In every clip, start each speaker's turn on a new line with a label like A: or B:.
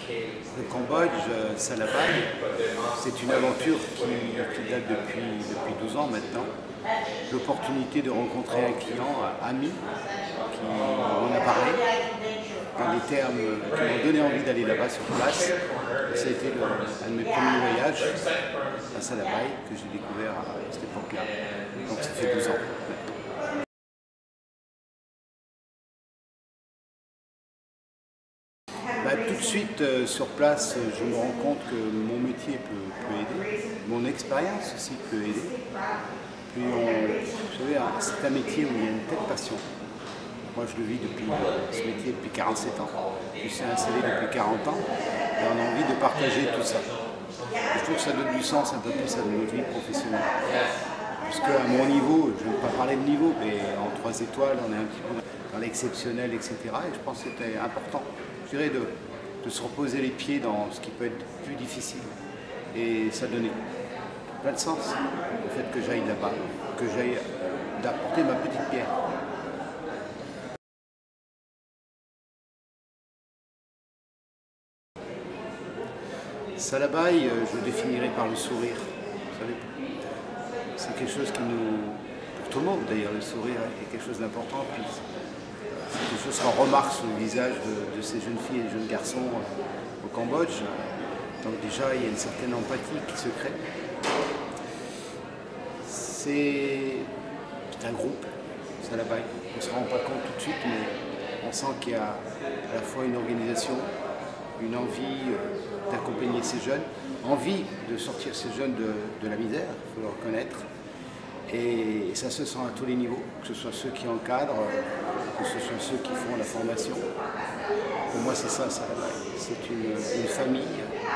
A: Le Cambodge, Salabai, c'est une aventure qui date depuis 12 ans maintenant. L'opportunité de rencontrer un client, un ami, qui m'en a parlé, dans des termes qui m'ont donné envie d'aller là-bas sur place. Ça a été un de mes premiers voyages à Salabai que j'ai découvert à cette époque-là. Donc ça fait 12 ans maintenant. Tout de suite, sur place, je me rends compte que mon métier peut aider, mon expérience aussi peut aider. Puis vous savez, c'est un métier où il y a une telle passion. Moi, je le vis depuis ce métier depuis 47 ans. Je suis installé depuis 40 ans et on a envie de partager tout ça. Je trouve que ça donne du sens un peu plus à notre vie professionnelle. Parce qu'à mon niveau, je ne vais pas parler de niveau, mais en 3 étoiles, on est un petit peu dans l'exceptionnel, etc. Et je pense que c'était important, je dirais, de se reposer les pieds dans ce qui peut être plus difficile. Et ça donnait plein de sens, le fait que j'aille là-bas, que j'aille d'apporter ma petite pierre. Salabai, je le définirais par le sourire. Vous savez, c'est quelque chose qui nous... Pour tout le monde d'ailleurs, le sourire est quelque chose d'important. Puis c'est quelque chose qu'on remarque sur le visage de ces jeunes filles et jeunes garçons au Cambodge. Donc déjà, il y a une certaine empathie qui se crée. C'est un groupe, Salabai. On ne se rend pas compte tout de suite, mais on sent qu'il y a à la fois une organisation, une envie d'accompagner ces jeunes, envie de sortir ces jeunes de la misère, il faut le reconnaître. Et ça se sent à tous les niveaux, que ce soit ceux qui encadrent, que ce soit ceux qui font la formation. Pour moi, c'est ça, Salabai. C'est une famille.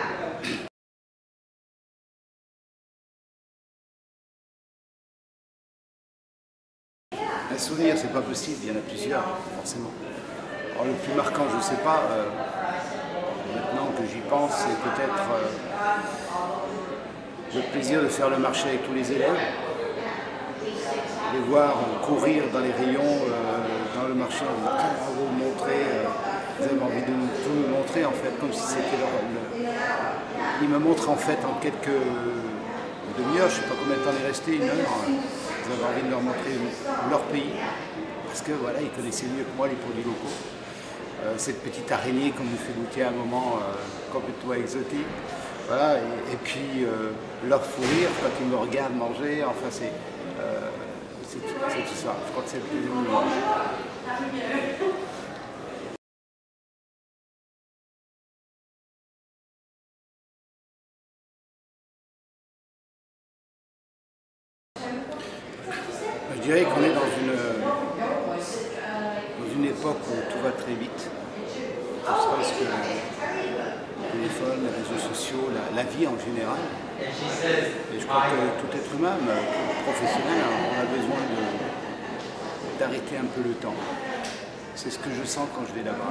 A: Un souvenir, c'est pas possible, il y en a plusieurs, forcément. Alors, le plus marquant, je ne sais pas, maintenant que j'y pense, c'est peut-être le plaisir de faire le marché avec tous les élèves, les voir courir dans les rayons, dans le marché, en disant tiens, on va vous montrer, vous avez envie de tout nous montrer en fait, comme si c'était leur... Ils me montrent en fait en quelques demi-heures, je ne sais pas combien de temps il est resté, 1 heure, vous avez envie de leur montrer leur pays, parce que voilà, ils connaissaient mieux que moi les produits locaux. Cette petite araignée qu'on nous fait goûter à un moment complètement exotique. Voilà, et puis leur fou rire quand ils me regardent manger, enfin c'est tout ça. Je crois que c'est le plus émouvant. Je dirais qu'on est dans une époque où tout va très vite. Ne serait-ce que le téléphone, les réseaux sociaux, la vie en général. Et je crois que tout être humain, professionnel, on a besoin d'arrêter un peu le temps. C'est ce que je sens quand je vais là-bas.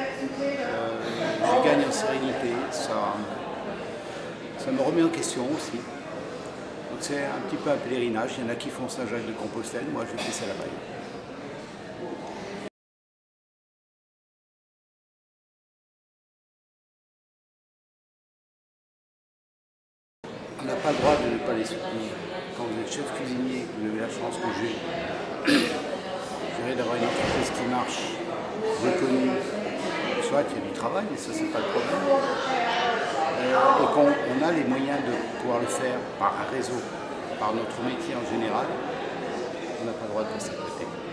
A: Je gagne en sérénité, ça me remet en question aussi. Donc c'est un petit peu un pèlerinage. Il y en a qui font Saint-Jacques-de-Compostelle, moi je fais ça là-bas. On n'a pas le droit de ne pas les soutenir. Quand vous êtes chef cuisinier, vous avez la chance que j'ai d'avoir une entreprise qui marche, reconnue, soit il y a du travail, et ça c'est pas le problème, et qu'on a les moyens de pouvoir le faire par un réseau, par notre métier en général, on n'a pas le droit de passer à côté.